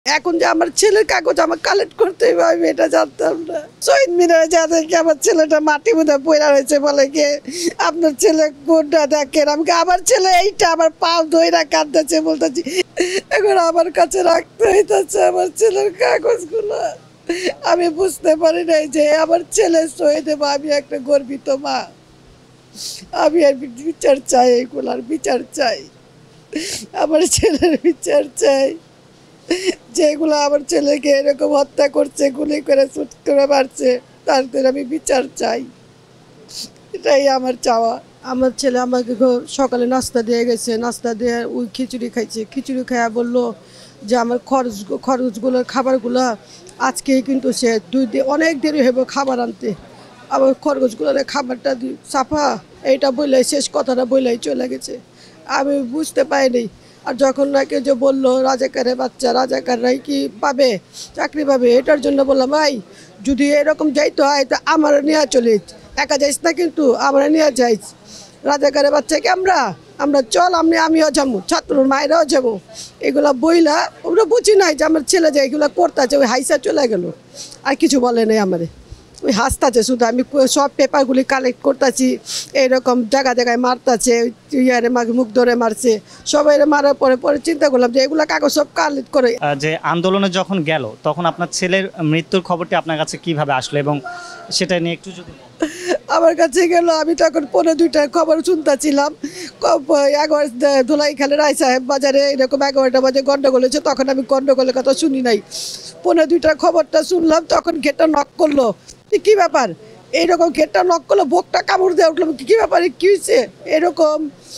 এখন যে আমার ছেলের কাগজ আমার কালেক্ট করতে হবে আমি এটা জানতাম না। শহীদ মিনারে যাদেরকে আমার ছেলেটা মাটি মধ্যে পড়ে রয়েছে বলে কে আপনার ছেলে কোনটা দেখেন, আমি আমার ছেলে এইটা আমার পাও দইরা কাঁদতেছে বলতেছি এখন আমার কাছে রাখতে হইতেছে আমার ছেলের কাগজগুলো। আমি বুঝতে পারি নাই যে আমার ছেলে শহীদ বা আমি একটা গর্বিত মা। আমি আর বিচার চাই, এগুলার বিচার চাই, আমার ছেলের বিচার চাই। যেগুলো আমার ছেলেকে এরকম হত্যা করছে, গুলি করে শুট করে মারছে, তাদের আমি বিচার চাই, এটাই আমার চাওয়া। আমার ছেলে আমাকে সকালে নাস্তা দিয়ে গেছে, নাস্তা দিয়ে ওই খিচুড়ি খাইছে, খিচুড়ি খাইয়া বললো যে আমার খরচগুলোর খাবারগুলো আজকে কিন্তু সে অনেক দেরি হইব খাবার আনতে, আবার খরচগুলোর খাবারটা সাফা এইটা বললাই শেষ কথাটা বললাই চলে গেছে। আমি বুঝতে পারিনি। আর যখন নাকি যে বললো রাজাকারের বাচ্চা, রাজাকাররাই কি পাবে চাকরি পাবে, এটার জন্য বললাম ভাই যদি এরকম যাইতে হয় তা আমার নিয়ে চলে, একা যাইস না কিন্তু আমরা নিয়ে যাইস, রাজাকারের বাচ্চাকে আমরা চল আমিও যাবো, ছাত্রর মায়েরাও যাবো। এগুলা বইলা ওরা বুঝি নাই যে আমার ছেলে যে এগুলো করতেছে, ওই হাইসা চলে গেল, আর কিছু বলে নাই আমারে, ওই হাসতেছে শুধু। আমি সব পেপারগুলি কালেক্ট করতেছি, এইরকম জায়গায় মারতেছে, ইয়ারে মুখ ধরে মারছে, সবাই মারার পরে পরে চিন্তা করলাম যে এগুলো কাগজ সব কালেক্ট করে। যে আন্দোলনে যখন গেল তখন আপনার ছেলের মৃত্যুর খবরটি আপনার কাছে কিভাবে আসলো এবং সেটা নিয়ে একটু যদি আমার কাছে গেল, আমি তখন 2:30 খবর শুনতেছিলাম, ধুলাই খালে রায় সাহেব বাজারে এরকম 11টা বাজে গন্ডগোল হয়েছে, তখন আমি গন্ডগোলের কথা শুনি নাই। 2:30 খবরটা শুনলাম, তখন গেটটা নক করলো, কি ব্যাপার এইরকম গেটটা নক করলো, বুকটা কামড় দিয়ে উঠলাম, কি ব্যাপারে কি হয়েছে এরকম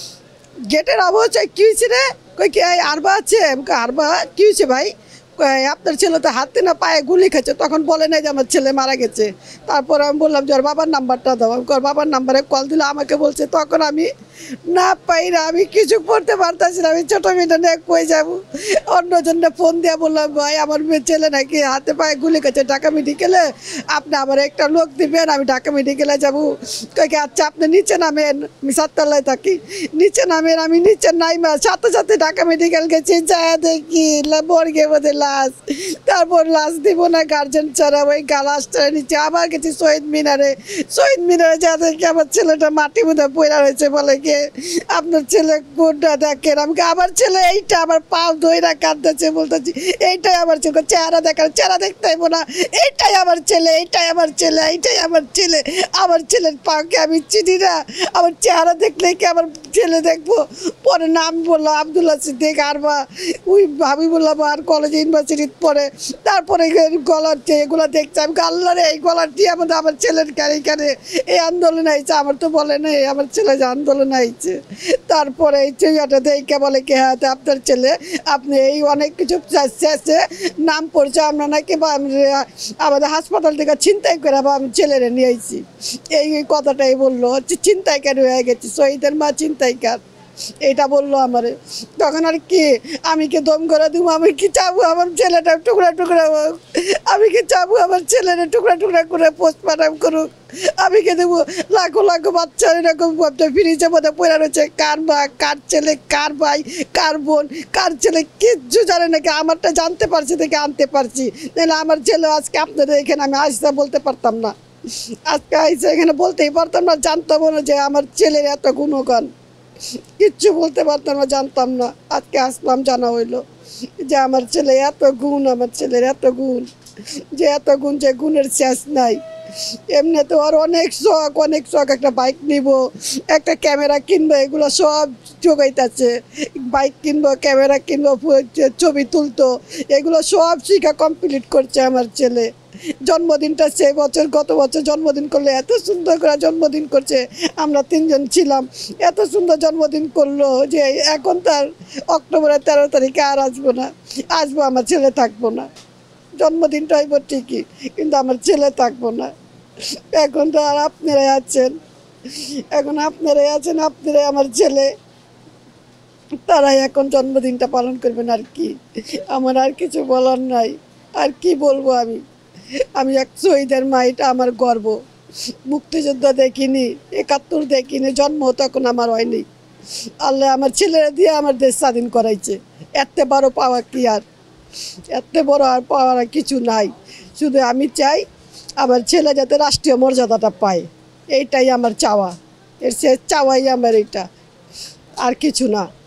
গেটের আওয়াজ, কি হয়েছে রে, কই কি আরবা আছে, আরবা কি হয়েছে ভাই, আপনার ছেলে তো হাতে না পায়ে গুলি খেয়েছে, তখন বলে নাই যে আমার ছেলে মারা গেছে। তারপর আমি বললাম যে ওর বাবার নাম্বারটা দাও, আমি ওর বাবার নাম্বারে কল দিলে আমাকে বলছে, তখন আমি না পাই না, আমি কিছু করতে পারতেছি না, আমি ছোটো মেয়েটা নিয়ে কই যাবো। অন্যজনটা ফোন দিয়ে বললাম ভাই আমার ছেলে নাকি হাতে পায়ে গুলি খেয়েছে ঢাকা মেডিকেলে, আপনি আমার একটা লোক দিবেন, আমি ঢাকা মেডিকেলে যাবো। কয়েকে আচ্ছা আপনি নিচে নামেন, আমি 7তলায় থাকি, নিচে নামেন। আমি নিচে নাইমা সাথে সাথে ঢাকা মেডিকেল গেছি, যা দেখি মর্গে বোধে লাশ, তারপর লাশ দিব না গার্জেন ছাড়া ওই লাশটা নিচে আবার গেছি শহীদ মিনারে যাদেরকে আমার ছেলেটা মাটি মধ্যে পড়ে রয়েছে বলে কে আপনার ছেলে কোনটা দেখেন, আমি আমার ছেলে এইটা আমার পাও দইরা কাঁদতেছে বলতেছি এইটাই আমার ছেলে, চেহারা দেখার চেহারা দেখতে হইব না, এইটাই আমার ছেলে, এইটাই আমার ছেলে, এইটাই আমার ছেলে, আমার ছেলের পাকে আমি চিনি না, আমার চেহারা দেখলে কি আমার ছেলে দেখবো। পরে নাম বললাম আব্দুল্লাহ সিদ্দিক আরবা, ওই ভাবি বললাম আর কলেজে ইউনিভার্সিটিতে পড়ে। তারপরে গলার এগুলো দেখছে, আমি আল্লাহ রে এই গলার দিয়ে আমার ছেলের কানে এই আন্দোলন আইছে, আমার তো বলে নাই আমার ছেলে যে আন্দোলন আইছে। তারপরে এই চেয়ারটা দেখে বলে কে হ্যাঁ আপনার ছেলে, আপনি এই অনেক কিছু শেষে নাম পড়ছে, আমরা নাকি আমাদের হাসপাতাল থেকে ছিনতাই করে আমি ছেলেরে নিয়ে আইছি, এই কথাটাই বললো, ছিনতাইকার হয়ে গেছি, শহীদের মা ছিনতাইকার, এটা বললো আমারে। তখন আর কি আমি কি দম করে দেবো, আমি কি চাবো আমার ছেলেটা টুকরা টুকরা হোক, আমি কি চাবো আমার ছেলেটা টুকরা টুকরা করে পোস্টমর্টম করুক, আমি কি দেবো লাখো লাখো বাচ্চা এরকম ফ্রিজের মধ্যে পড়ে রয়েছে, কার মা কার ছেলে কার ভাই কার বোন কার ছেলে কিচ্ছু জানে নাকি, আমারটা জানতে পারছি থেকে আনতে পারছি, নাহলে আমার ছেলে আজকে আপনাদের এখানে আমি আসতে বলতে পারতাম না, আজকে আইসে এখানে বলতেই পারতাম না, জানতাম না যে আমার ছেলের এত গুণগান, কিচ্ছু বলতে পারতাম না, জানতাম না, আজকে আসলাম জানা হইলো যে আমার ছেলে এত গুণ, আমার ছেলের এত গুণ, যে এত গুণ যে গুণের শেষ নাই। এমনি তো আর অনেক শখ একটা বাইক নিব, একটা ক্যামেরা কিনবো, এগুলো সব জোগাইতেছে, বাইক কিনবো ক্যামেরা কিনবো ছবি তুলতো, এগুলো সব শিখা কমপ্লিট করছে আমার ছেলে। জন্মদিনটা সেই বছর গত বছর জন্মদিন করলে এত সুন্দর করে জন্মদিন করছে, আমরা 3জন ছিলাম, এত সুন্দর জন্মদিন করলো যে এখন তার অক্টোবরের 13 তারিখে আর আসবো আমার ছেলে থাকবো না, জন্মদিনটা হইব ঠিকই কিন্তু আমার ছেলে থাকবো না। এখন তো আর আপনারাই আছেন, আপনারাই আমার ছেলে, তারাই এখন জন্মদিনটা পালন করবেন, আর কি আমার আর কিছু বলার নাই, আর কি বলবো আমি এক শহীদের মা, এটা আমার গর্ব। মুক্তিযুদ্ধ দেখিনি, 71 দেখিনি, জন্ম তখন আমার হয়নি, আল্লাহ আমার ছেলেরা দিয়ে আমার দেশ স্বাধীন করাইছে, এত বড় পাওয়া কি আর, এত বড় আর পাওয়ার আর কিছু নাই। শুধু আমি চাই আমার ছেলে যাতে রাষ্ট্রীয় মর্যাদাটা পায়, এইটাই আমার চাওয়া। এর সে চাওয়াই আমার এটা, আর কিছু না।